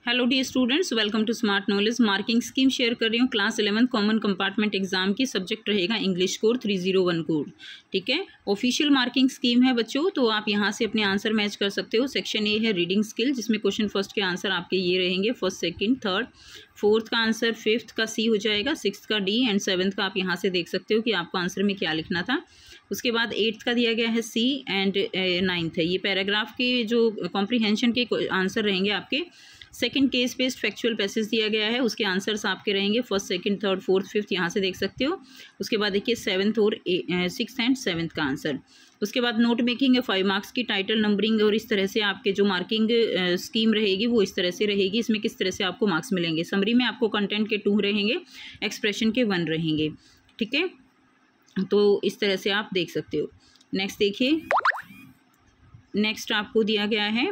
Hello dear students, welcome to Smart Knowledge. Marking scheme share कर रही हूँ। Class 11 common compartment exam की सब्जेक्ट रहेगा इंग्लिश कोड 301 कोड। ठीक है, ऑफिशियल मार्किंग स्कीम है बच्चों, तो आप यहाँ से अपने आंसर मैच कर सकते हो। सेक्शन ए है रीडिंग स्किल, जिसमें क्वेश्चन फर्स्ट के आंसर आपके ये रहेंगे, फर्स्ट सेकंड थर्ड। फोर्थ का आंसर फिफ्थ का सी हो जाएगा, सिक्स्थ का डी एंड सेवन्थ का आप यहाँ से देख सकते हो कि आपको आंसर में क्या लिखना था। उसके बाद एट्थ का दिया गया है सी एंड नाइन्थ है। ये पैराग्राफ के जो कॉम्प्रीहेंशन के आंसर रहेंगे आपके। Second case based factual passage दिया गया है, उसके आंसर्स आपके रहेंगे first second third fourth fifth, यहाँ से देख सकते हो। उसके बाद देखिए सेवन्थ और सिक्स्थ एंड सेवन्थ का आंसर। उसके बाद नोट मेकिंग है 5 मार्क्स की, टाइटल नंबरिंग और इस तरह से आपके जो मार्किंग स्कीम रहेगी वो इस तरह से रहेगी। इसमें किस तरह से आपको मार्क्स मिलेंगे। समरी में आपको कंटेंट के 2 रहेंगे, एक्सप्रेशन के 1 रहेंगे। ठीक है, तो इस तरह से आप देख सकते हो। नेक्स्ट देखिए, नेक्स्ट आपको दिया गया है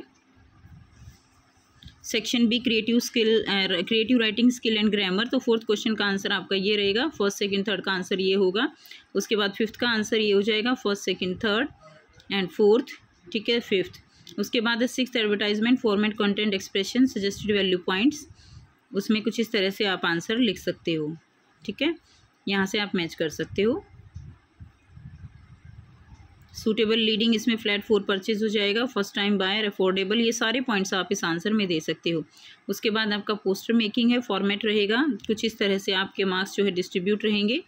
section B creative skill, creative writing skill and grammar. तो फोर्थ क्वेश्चन का आंसर आपका ये रहेगा, फर्स्ट सेकंड थर्ड का आंसर ये होगा। उसके बाद फिफ्थ का आंसर ये हो जाएगा, first second third and fourth. ठीक है, फिफ्थ। उसके बाद sixth advertisement format content expression suggested value points. उसमें कुछ इस तरह से आप आंसर लिख सकते हो। ठीक है, यहाँ से आप मैच कर सकते हो। सूटेबल लीडिंग, इसमें फ्लैट 4 परचेज हो जाएगा। फर्स्ट टाइम बायर, अफोर्डेबल, ये सारे पॉइंट्स आप इस आंसर में दे सकते हो। उसके बाद आपका पोस्टर मेकिंग है, फॉर्मेट रहेगा कुछ इस तरह से, आपके मार्क्स जो है डिस्ट्रीब्यूट रहेंगे।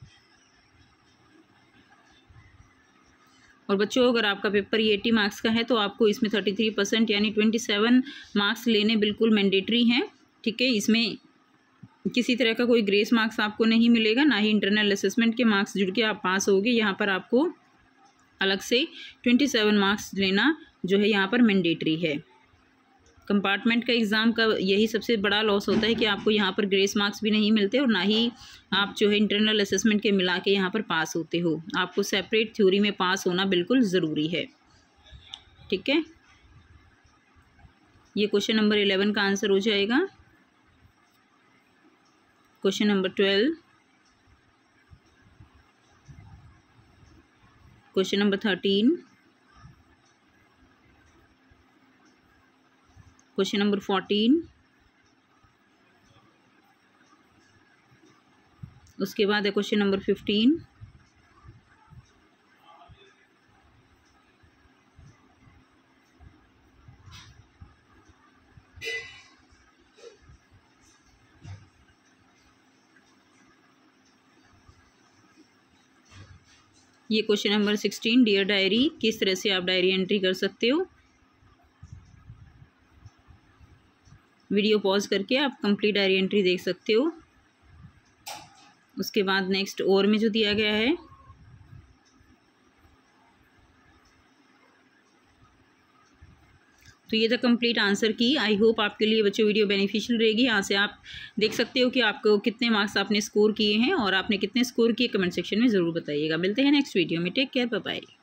और बच्चों, अगर आपका पेपर ये 80 मार्क्स का है तो आपको इसमें 33% यानी 27 मार्क्स लेने बिल्कुल मैंडेटरी हैं। ठीक है, इसमें किसी तरह का कोई ग्रेस मार्क्स आपको नहीं मिलेगा, ना ही इंटरनल असेसमेंट के मार्क्स जुड़ के आप पास होगे। यहाँ पर आपको अलग से 27 मार्क्स लेना जो है यहाँ पर मैंडेटरी है। कंपार्टमेंट का एग्ज़ाम का यही सबसे बड़ा लॉस होता है कि आपको यहाँ पर ग्रेस मार्क्स भी नहीं मिलते और ना ही आप जो है इंटरनल असेसमेंट के मिला के यहाँ पर पास होते हो। आपको सेपरेट थ्योरी में पास होना बिल्कुल ज़रूरी है। ठीक है, ये क्वेश्चन नंबर 11 का आंसर हो जाएगा। Question number 12, question number 13, question number 14, उसके बाद है क्वेश्चन नंबर 15, ये क्वेश्चन नंबर 16, डियर डायरी, किस तरह से आप डायरी एंट्री कर सकते हो। वीडियो पॉज करके आप कंप्लीट डायरी एंट्री देख सकते हो। उसके बाद नेक्स्ट और में जो दिया गया है, तो ये था कंप्लीट आंसर की। आई होप आपके लिए बच्चों वीडियो बेनिफिशियल रहेगी। यहाँ से आप देख सकते हो कि आपको कितने मार्क्स आपने स्कोर किए हैं और आपने कितने स्कोर किए, कमेंट सेक्शन में ज़रूर बताइएगा। मिलते हैं नेक्स्ट वीडियो में। Take care, bye bye.